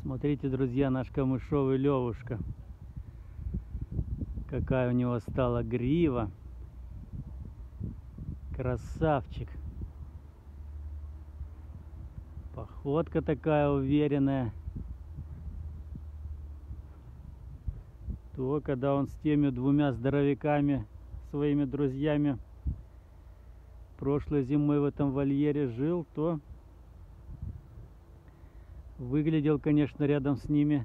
Смотрите, друзья, наш камышовый левушка. Какая у него стала грива. Красавчик. Походка такая уверенная. То, когда он с теми двумя здоровяками, своими друзьями, прошлой зимой в этом вольере жил, то выглядел, конечно, рядом с ними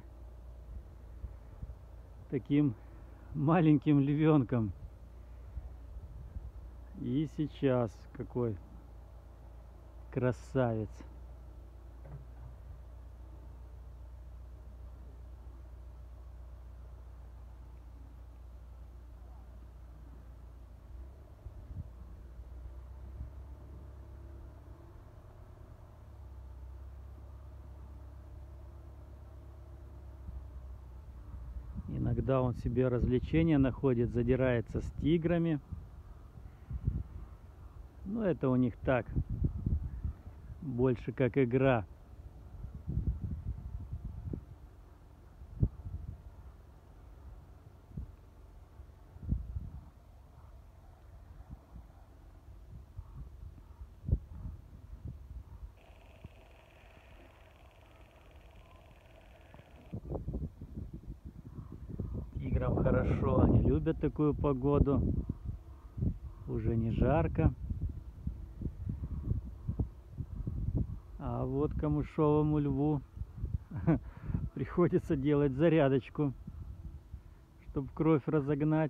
таким маленьким львенком. И сейчас какой красавец. Иногда он себе развлечения находит, задирается с тиграми. Но это у них так, больше как игра. Тиграм хорошо, они любят такую погоду. Уже не жарко. А вот камышовому льву приходится делать зарядочку, чтобы кровь разогнать.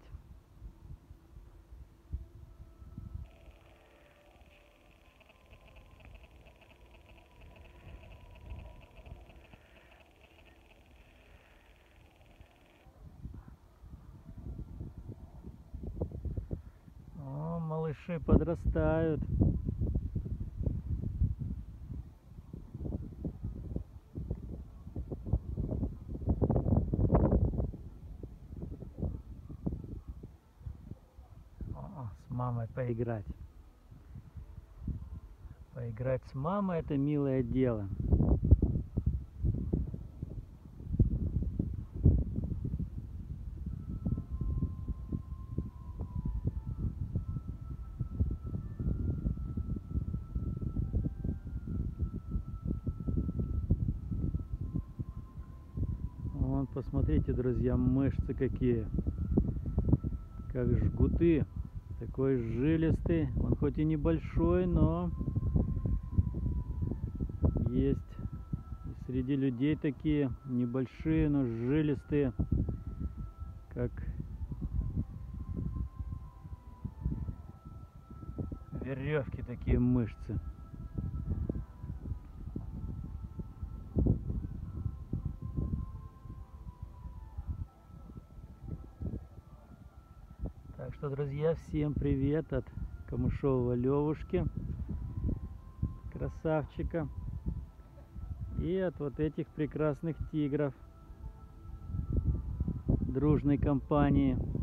О, малыши подрастают. С мамой поиграть. Поиграть с мамой — это милое дело. Вон, посмотрите, друзья, мышцы какие. Как жгуты. Такой жилистый. Он хоть и небольшой, но есть и среди людей такие небольшие, но жилистые, как веревки, такие мышцы. Так что, друзья, всем привет от камышового левушки, красавчика, и от вот этих прекрасных тигров дружной компании.